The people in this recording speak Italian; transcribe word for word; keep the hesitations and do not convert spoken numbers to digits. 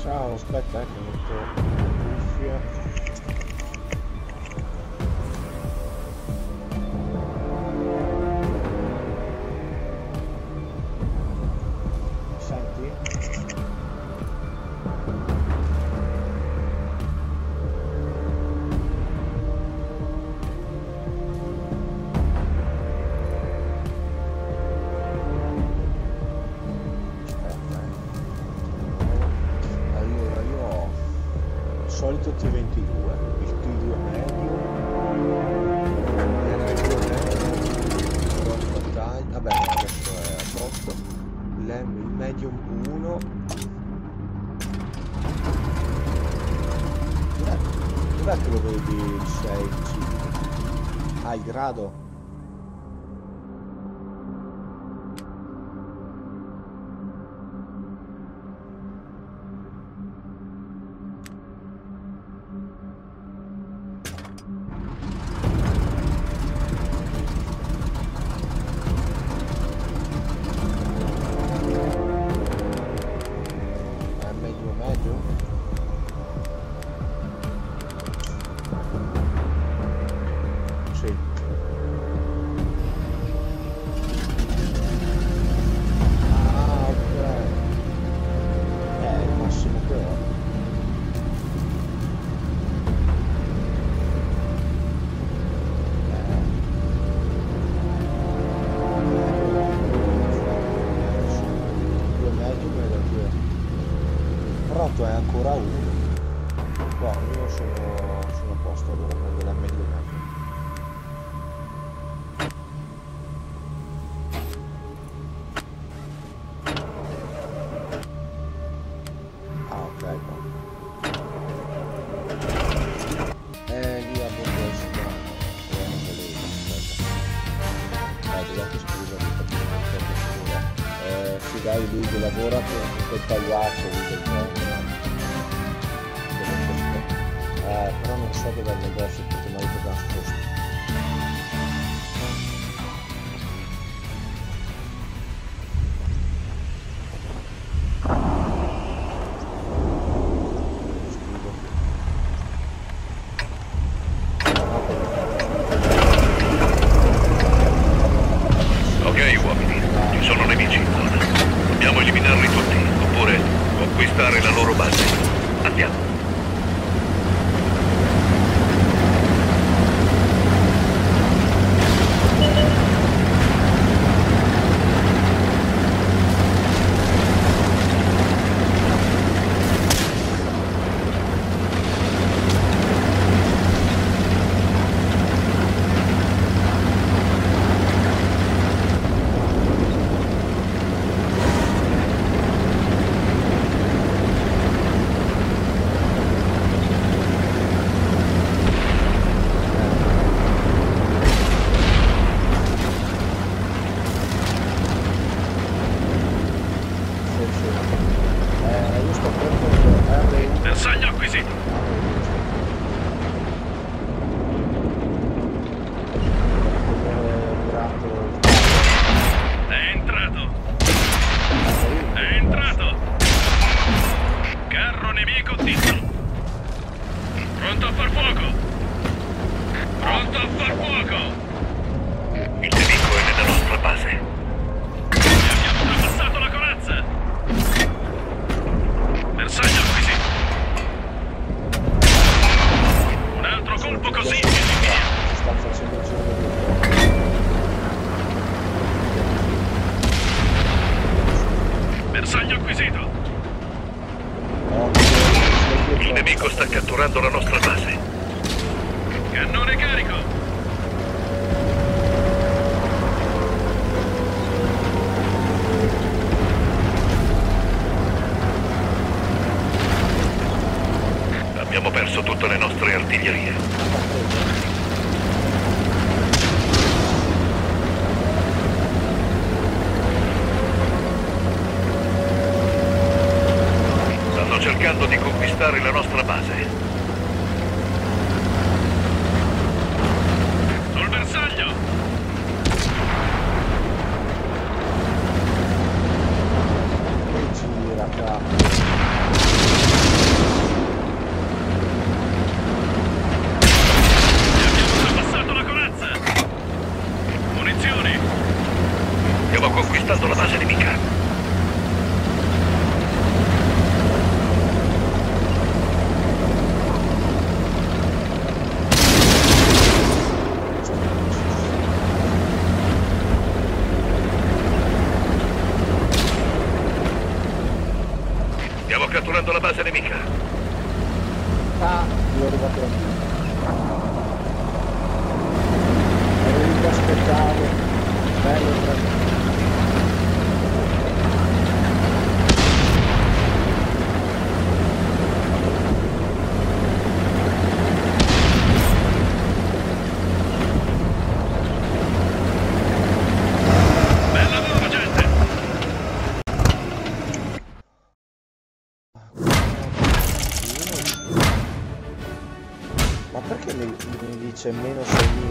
Ciao, aspetta, eh, che metto le cuffie. Solito T ventidue, il T due medio, l'M due medio, battaglia, vabbè no, adesso è a posto, il medium uno, dov'è dov'è che lo vedi il sei C? Ah, il grado? È ancora uno. Wow, io sono, sono a posto, allora prendo la meglio meglio. Ah, ok, no. Eh, lì a bordo si chiama. Eh, scusate, scusami perché non so che eh, sì, dai, lui che lavora con quel pagliaccio lì del gioco. Eh, però non so dove è il negozio perché mi ha detto che ha sposto. Ok uomini, ci sono nemici in zona. Dobbiamo eliminarli tutti, oppure conquistare la loro base. Andiamo. Bersaglio acquisito. È entrato. È entrato. Carro nemico dito. Pronto a far fuoco. Pronto a far fuoco. Il nemico è nella nostra base. E abbiamo trapassato la corazza. Bersaglio acquisito. Un altro colpo così e via. Sta facendo il giro del bersaglio acquisito. Il nemico sta catturando la nostra base. Cannone carico. Abbiamo perso tutte le nostre artiglierie. Stanno cercando di conquistare la nostra base. Sul bersaglio! Gira qua. Stiamo catturando la base nemica. Ah, io ero arrivato lì. Ero lì che aspettavo. Bello, bello. Ma perché mi, mi dice meno sei